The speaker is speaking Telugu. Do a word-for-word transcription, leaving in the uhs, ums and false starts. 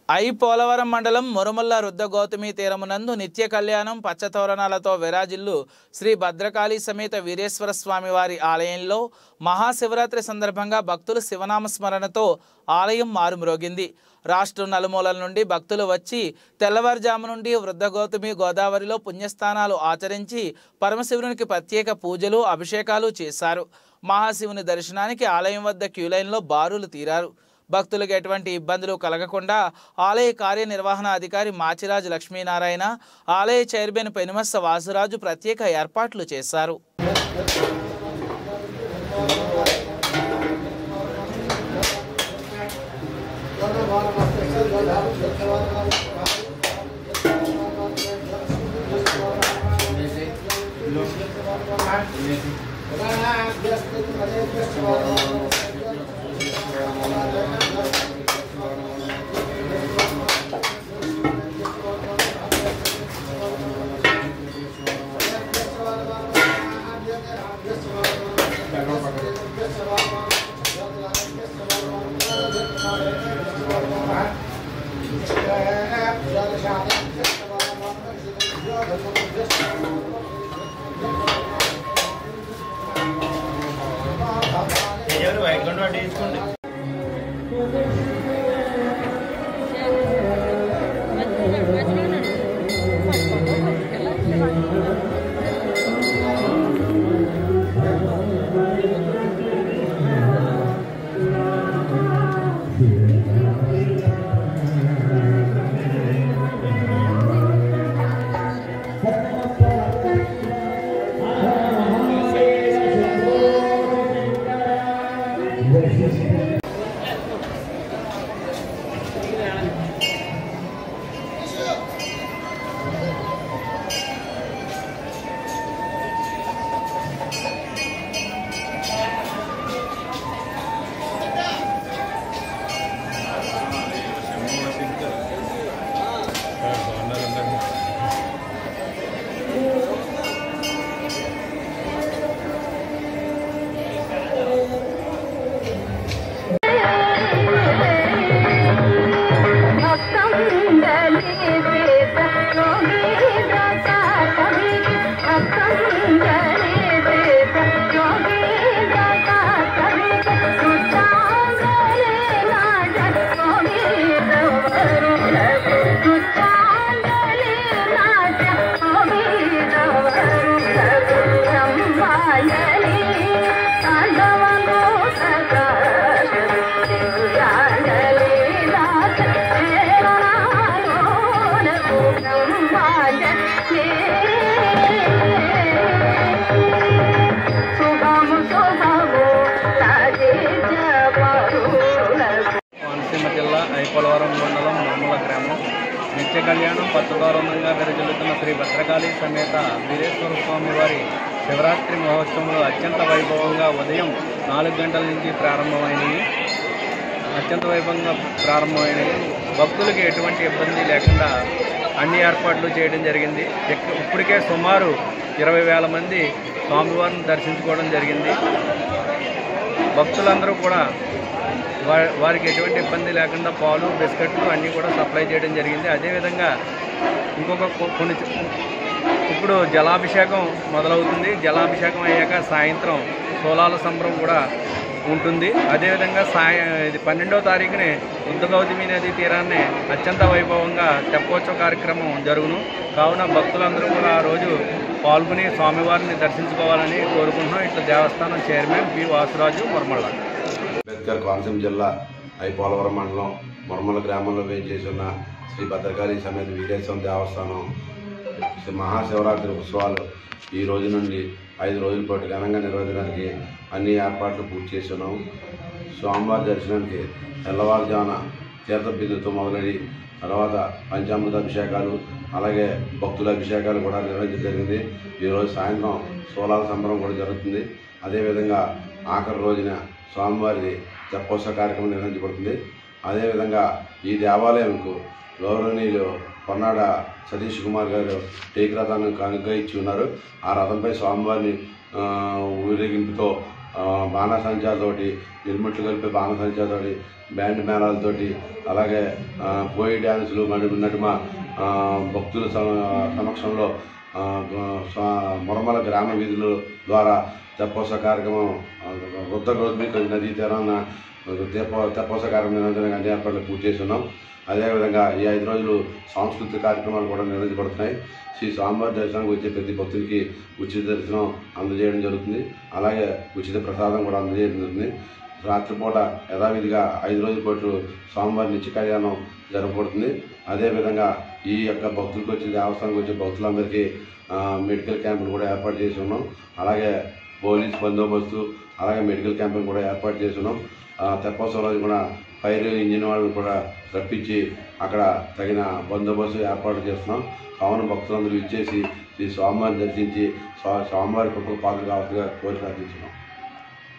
ఐ పోలవరం మండలం మురుమల్ల రుద్ద గౌతమి తీరమునందు నిత్య కళ్యాణం పచ్చతోరణాలతో విరాజిల్లు శ్రీ భద్రకాళి సమేత వీరేశ్వర స్వామి వారి ఆలయంలో మహాశివరాత్రి సందర్భంగా భక్తులు శివనామ స్మరణతో ఆలయం మారుమ్రోగింది. రాష్ట్రం నలుమూలల నుండి భక్తులు వచ్చి తెల్లవారుజాము నుండి వృద్ధ గౌతమి గోదావరిలో పుణ్యస్థానాలు ఆచరించి పరమశివునికి ప్రత్యేక పూజలు అభిషేకాలు చేశారు. మహాశివుని దర్శనానికి ఆలయం వద్ద క్యూలైన్లో బారులు తీరారు. భక్తులకు ఎటువంటి ఇబ్బందులు కలగకుండా ఆలయ కార్యనిర్వహణ అధికారి మాచిరాజు లక్ష్మీనారాయణ, ఆలయ చైర్మన్ పెనుమస్స వాసురాజు ప్రత్యేక ఏర్పాట్లు చేశారు. పోలవరం మండలం మురుమల్ల గ్రామం నిత్య కళ్యాణం పచ్చతోరణంగా విరజిల్లుతున్న శ్రీ భద్రకాళి సమేత వీరేశ్వర స్వామి వారి శివరాత్రి మహోత్సవంలో అత్యంత వైభవంగా ఉదయం నాలుగు గంటల నుంచి ప్రారంభమైనవి అత్యంత వైభవంగా ప్రారంభమైనవి భక్తులకి ఎటువంటి ఇబ్బంది లేకుండా అన్ని ఏర్పాట్లు చేయడం జరిగింది. ఇప్పటికే సుమారు ఇరవై వేల మంది స్వామివారిని దర్శించుకోవడం జరిగింది. భక్తులందరూ కూడా వారికి ఎటువంటి ఇబ్బంది లేకుండా పాలు బిస్కెట్లు అన్నీ కూడా సప్లై చేయడం జరిగింది. అదేవిధంగా ఇంకొక కొన్ని ఇప్పుడు జలాభిషేకం మొదలవుతుంది. జలాభిషేకం అయ్యాక సాయంత్రం సోలాల సంబరం కూడా ఉంటుంది. అదేవిధంగా సాయ ఇది పన్నెండవ తారీఖునే రుద్ద గౌతమి నది తీరాన్ని అత్యంత వైభవంగా తెప్పోత్సవ కార్యక్రమం జరుగును. కావున భక్తులందరూ కూడా ఆ రోజు పాల్గొని స్వామివారిని దర్శించుకోవాలని కోరుకుంటున్నాం. ఇట్లా దేవస్థానం చైర్మన్ పి వాసురాజు, మురుమల్ల. అంబేద్కర్ కోనసీమ జిల్లా ఐ పోలవరం మండలం మురుమల్ల గ్రామంలో వేయించేసి ఉన్న శ్రీ భద్రకాళి సమేత వీరేశ్వర దేవస్థానం మహాశివరాత్రి ఉత్సవాలు ఈ రోజు నుండి ఐదు రోజుల పాటు ఘనంగా నిర్వహించడానికి అన్ని ఏర్పాట్లు పూర్తి చేసి ఉన్నాము. స్వామివారి దర్శనానికి తెల్లవారుజామున తీర్థబిందుతో మొదలడి తర్వాత పంచామృత అభిషేకాలు అలాగే భక్తుల అభిషేకాలు కూడా నిర్వహించడం జరిగింది. ఈరోజు సాయంత్రం సోలాల సంబరం కూడా జరుగుతుంది. అదేవిధంగా ఆఖరి రోజున స్వామివారి తెప్పోత్సవ కార్యక్రమం నిర్వహించబడుతుంది. అదేవిధంగా ఈ దేవాలయంకు గౌరవనీయులు పొన్నాడ సతీష్ కుమార్ గారు టేక్ రథాన్ని కానుకగా ఇచ్చి ఉన్నారు. ఆ రథంపై స్వామివారిని ఊరేగింపుతో బాణసంచాతోటి ఇరుముట్లు కలిపి బాణసంచాతోటి బ్యాండ్ మేళాలతోటి అలాగే కోయి డ్యాన్సులు మరి నడుమ భక్తుల సమక్షంలో మురమల గ్రామ వీధుల ద్వారా తెప్పోత్సవ కార్యక్రమం వృద్ధ గౌతమి నదీ తీరాన తెప్ప తెప్పోత్సవ కార్యక్రమం నిర్వహించడానికి అన్ని ఏర్పాట్లు పూర్తి చేస్తున్నాం. అదేవిధంగా ఈ ఐదు రోజులు సాంస్కృతిక కార్యక్రమాలు కూడా నిర్వహించబడుతున్నాయి. శ్రీ స్వామివారి దర్శనానికి వచ్చే ప్రతి భక్తులకి ఉచిత దర్శనం అందజేయడం జరుగుతుంది. అలాగే ఉచిత ప్రసాదం కూడా అందజేయడం జరుగుతుంది. రాత్రిపూట యథావిధిగా ఐదు రోజుల పాటు స్వామివారి నిత్య కళ్యాణం జరగబడుతుంది. అదేవిధంగా ఈ యొక్క భక్తులకు వచ్చే దేవస్థానానికి వచ్చే భక్తులందరికీ మెడికల్ క్యాంపులు కూడా ఏర్పాటు చేసి ఉన్నాం. అలాగే పోలీస్ బందోబస్తు అలాగే మెడికల్ క్యాంపులు కూడా ఏర్పాటు చేసి ఉన్నాం. తెప్పోత్సవం రోజు కూడా ఫైర్ ఇంజిన్ వాళ్ళని కూడా రప్పించి అక్కడ తగిన బందోబస్తు ఏర్పాటు చేస్తున్నాం. కావున భక్తులందరూ ఇచ్చేసి ఈ స్వామివారిని దర్శించి స్వామివారి కృపకు పాత్ర కావాల్సిగా కోరి ప్రార్థించున్నాం.